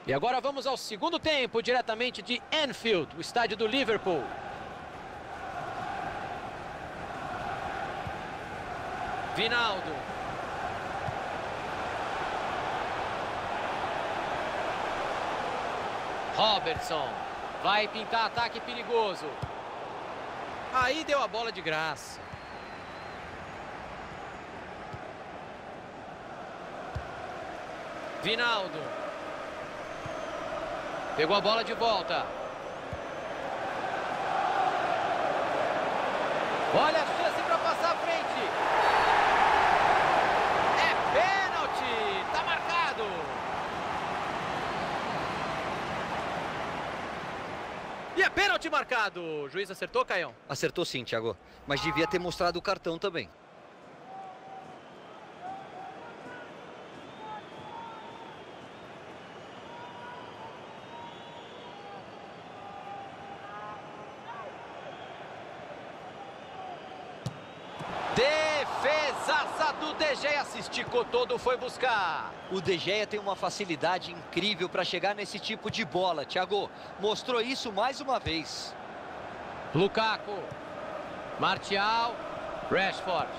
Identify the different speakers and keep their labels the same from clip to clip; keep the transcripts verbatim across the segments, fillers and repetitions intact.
Speaker 1: E agora vamos ao segundo tempo, diretamente de Anfield, o estádio do Liverpool. Vinaldo. Robertson. Vai pintar ataque perigoso. Aí deu a bola de graça. Vinaldo. Pegou a bola de volta. Olha a chance para passar à frente. É pênalti. Tá marcado. E é pênalti marcado. O juiz acertou, Caião?
Speaker 2: Acertou sim, Thiago. Mas devia ter mostrado o cartão também.
Speaker 1: Defesaça do De Gea, se esticou todo, foi buscar.
Speaker 2: O De Gea tem uma facilidade incrível para chegar nesse tipo de bola, Thiago. Mostrou isso mais uma vez.
Speaker 1: Lukaku. Martial. Rashford.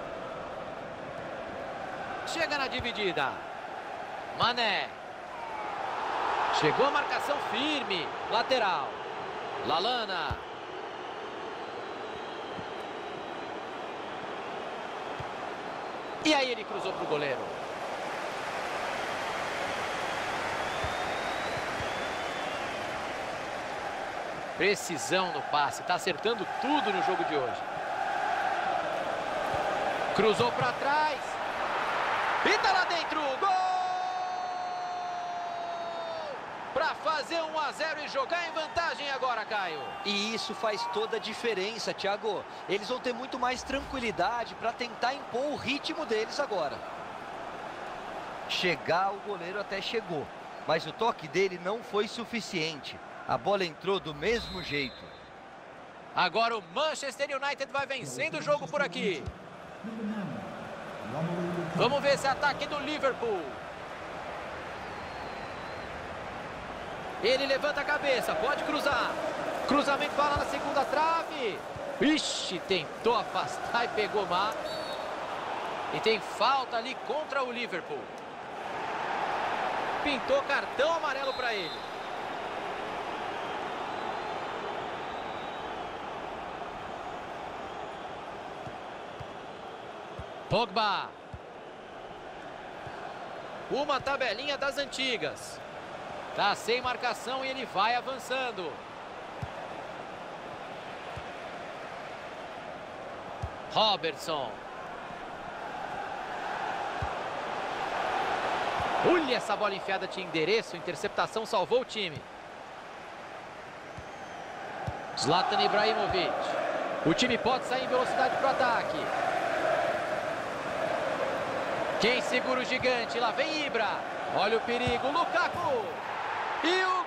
Speaker 1: Chega na dividida. Mané. Chegou a marcação firme. Lateral. Lallana. E aí ele cruzou para o goleiro. Precisão no passe. Está acertando tudo no jogo de hoje. Cruzou para trás. E tá lá dentro. Gol! Para fazer um a zero e jogar em vantagem agora, Caio.
Speaker 2: E isso faz toda a diferença, Thiago. Eles vão ter muito mais tranquilidade para tentar impor o ritmo deles agora. Chegar, o goleiro até chegou, mas o toque dele não foi suficiente. A bola entrou do mesmo jeito.
Speaker 1: Agora o Manchester United vai vencendo o jogo por aqui. Vamos ver esse ataque do Liverpool. Ele levanta a cabeça, pode cruzar. Cruzamento, bola na segunda trave. Ixi, tentou afastar e pegou mal. E tem falta ali contra o Liverpool. Pintou cartão amarelo para ele. Pogba. Uma tabelinha das antigas. Tá sem marcação e ele vai avançando. Robertson. Olha, essa bola enfiada tinha endereço. Interceptação salvou o time. Zlatan Ibrahimovic. O time pode sair em velocidade para o ataque. Quem segura o gigante? Lá vem Ibra. Olha o perigo. Lukaku. E o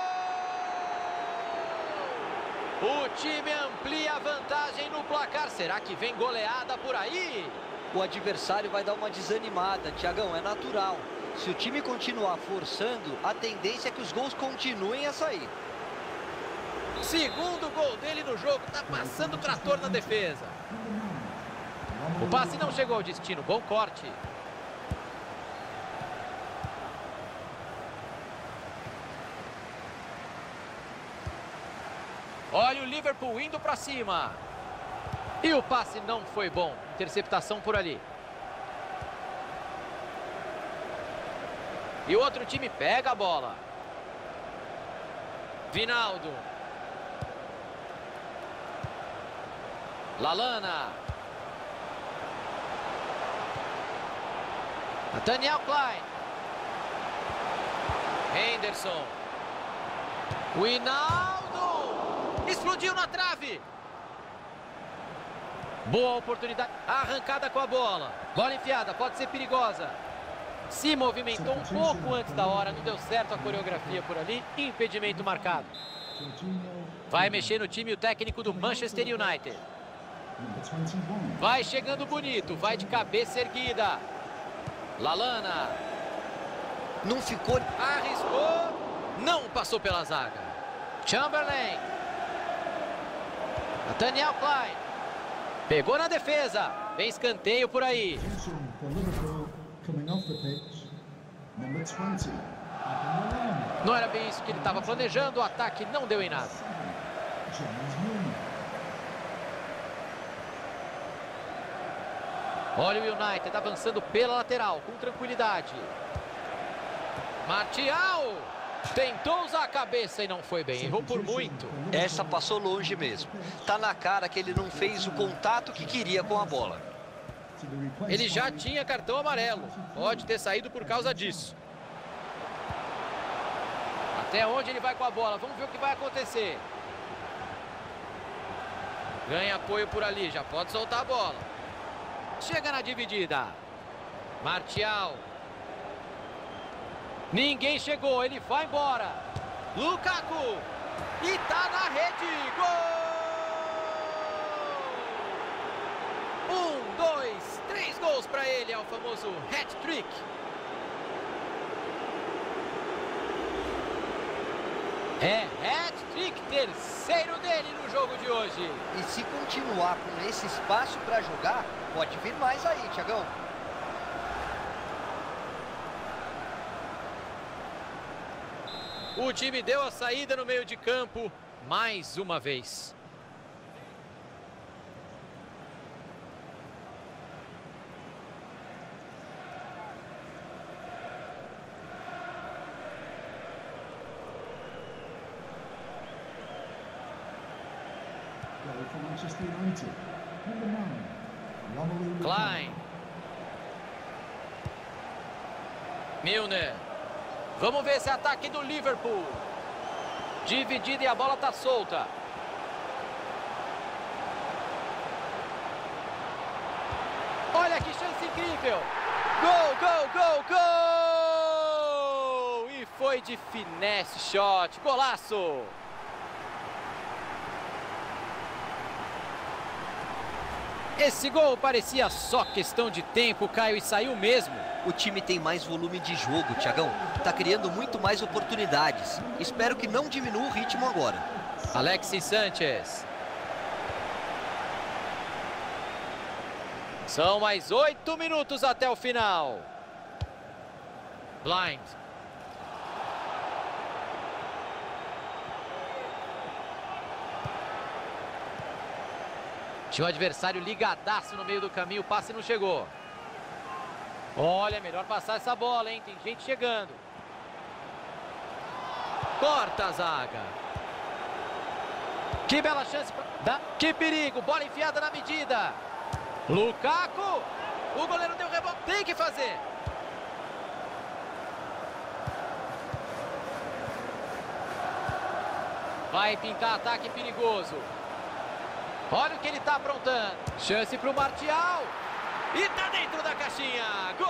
Speaker 1: gol! O time amplia a vantagem no placar. Será que vem goleada por aí?
Speaker 2: O adversário vai dar uma desanimada, Thiagão, é natural. Se o time continuar forçando, a tendência é que os gols continuem a sair.
Speaker 1: Segundo gol dele no jogo, tá passando o trator na defesa. O passe não chegou ao destino, bom corte. Olha o Liverpool indo para cima. E o passe não foi bom. Interceptação por ali. E o outro time pega a bola. Vinaldo. Lallana. Daniel Klein. Henderson. Winaldo. Explodiu na trave. Boa oportunidade. Arrancada com a bola. Bola enfiada, pode ser perigosa. Se movimentou um pouco antes da hora. Não deu certo a coreografia por ali. Impedimento marcado. Vai mexer no time o técnico do Manchester United. Vai chegando bonito. Vai de cabeça erguida. Lallana.
Speaker 2: Não ficou...
Speaker 1: Arriscou. Não passou pela zaga. Chamberlain. Nathaniel Klein. Pegou na defesa. Vem escanteio por aí. Não era bem isso que ele estava planejando. O ataque não deu em nada. Olha o United avançando pela lateral com tranquilidade. Martial tentou usar a cabeça e não foi bem. Errou por muito.
Speaker 2: Essa passou longe mesmo. Tá na cara que ele não fez o contato que queria com a bola.
Speaker 1: Ele já tinha cartão amarelo. Pode ter saído por causa disso. Até onde ele vai com a bola? Vamos ver o que vai acontecer. Ganha apoio por ali. Já pode soltar a bola. Chega na dividida. Martial. Ninguém chegou. Ele vai embora. Lukaku. E tá na rede. Gol! Um, dois, três gols para ele. É o famoso hat-trick. É hat-trick, terceiro dele no jogo de hoje.
Speaker 2: E se continuar com esse espaço para jogar, pode vir mais aí, Thiagão.
Speaker 1: O time deu a saída no meio de campo mais uma vez. Klein. Milner. Vamos ver esse ataque do Liverpool. Dividida e a bola tá solta. Olha que chance incrível. Gol, gol, gol, gol! E foi de finesse shot. Golaço! Esse gol parecia só questão de tempo, Caio, e saiu mesmo.
Speaker 2: O time tem mais volume de jogo, Thiagão. Tá criando muito mais oportunidades. Espero que não diminua o ritmo agora.
Speaker 1: Alexis Sanchez. São mais oito minutos até o final. Blind. Tinha o adversário ligadaço no meio do caminho, o passe não chegou. Olha, melhor passar essa bola, hein? Tem gente chegando. Corta a zaga. Que bela chance. Pra... Que perigo, bola enfiada na medida. Lukaku. O goleiro deu rebote, tem que fazer. Vai pintar ataque perigoso. Olha o que ele está aprontando. Chance para o Martial. E tá dentro da caixinha. Gol!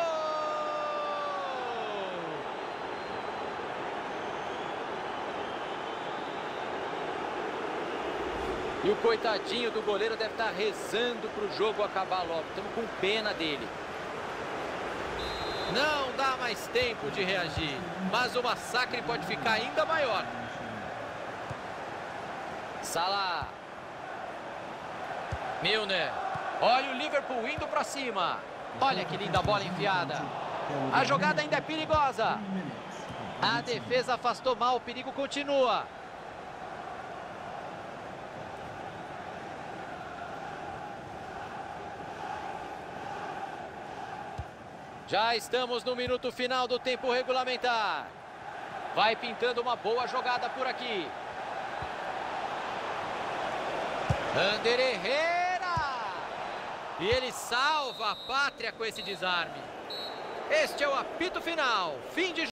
Speaker 1: E o coitadinho do goleiro deve estar rezando para o jogo acabar logo. Estamos com pena dele. Não dá mais tempo de reagir. Mas o massacre pode ficar ainda maior. Salah. Milner. Olha o Liverpool indo para cima. Olha que linda bola enfiada. A jogada ainda é perigosa. A defesa afastou mal, o perigo continua. Já estamos no minuto final do tempo regulamentar. Vai pintando uma boa jogada por aqui. Ander Herrera. E ele salva a pátria com esse desarme. Este é o apito final. Fim de